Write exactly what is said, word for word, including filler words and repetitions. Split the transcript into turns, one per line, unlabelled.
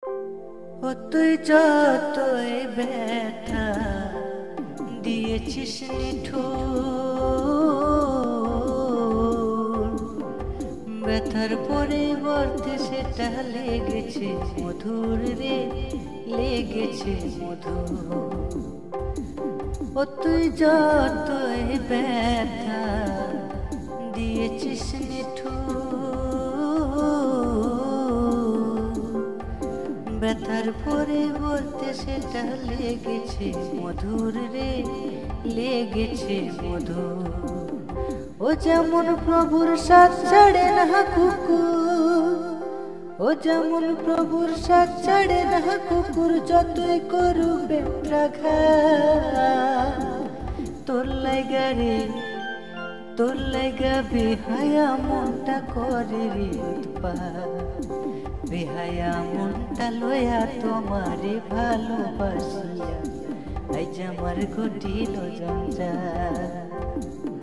ও তুই যতই ব্যথা দিয়েছিস নিঠুর, ব্যথার পরিবর্তে সেটা লেগেছে মধুর রে, লেগেছে মধুর। ও তুই যতই ব্যথা দিয়েছিস নিঠুর, ব্যথার পরিবর্তে সেটা লেগেছে মধুর রে, লেগেছে মধুর। ও যেমন প্রভুর সাথ ছাড়ে না কুকুর, ও যেমন প্রভুর সাথ ছাড়ে না কুকুর, যতই করুক বেত্রাঘাত, তোর লাগা রে, তোর লাগা বেহায়া মনটা করে রে উৎপাত, বেহায়া মনটা লয়া তোমারে ভালোবাসিয়া আজ আমার ঘটিল জঞ্জাল।